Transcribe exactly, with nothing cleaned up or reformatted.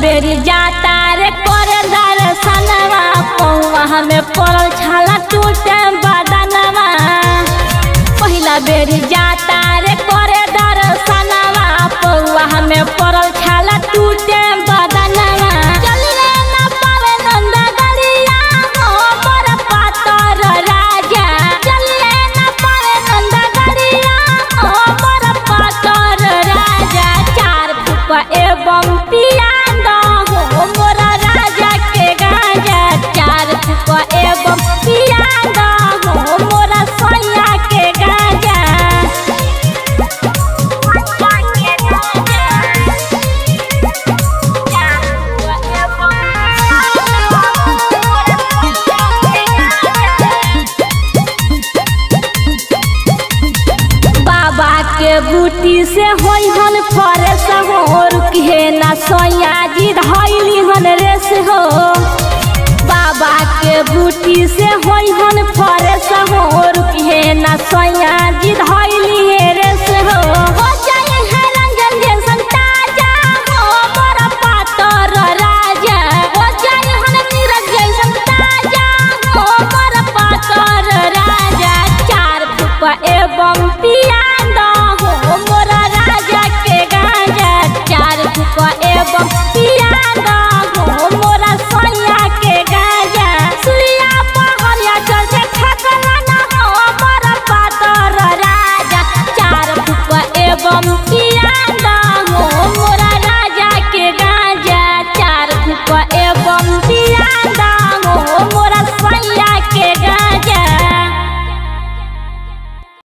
बेरी जाता रे करे दर्शनवा पौवा हमें पड़ल छाला टूटे बदनवा। पहिला बेरी जाता रे करे दर्शनवा पौवा हमें पड़ल छाला टूटे बदनवा। चलले ना पावे नंद गलिया हो पर पातर राजा। चलले ना पावे नंद गलिया हो पर पातर राजा। चार फुफा एवं पिया एवं पिया हो मोरा सोया के गाजा। बाबा के बूटी से होई हन फरेस हो रुकिहे ना सोया जी धैली हन रेस हो। बाबा के बूटी से होई हन फरेस हो रुकिहे ना सोया जी धैली हे रेस हो। हो जाए है रंजन जैसन ताजा हो बड़ा पातर राजा। हो जाए हन नीरज जैसन ताजा हो बड़ा पातर राजा। चार फुफा एवं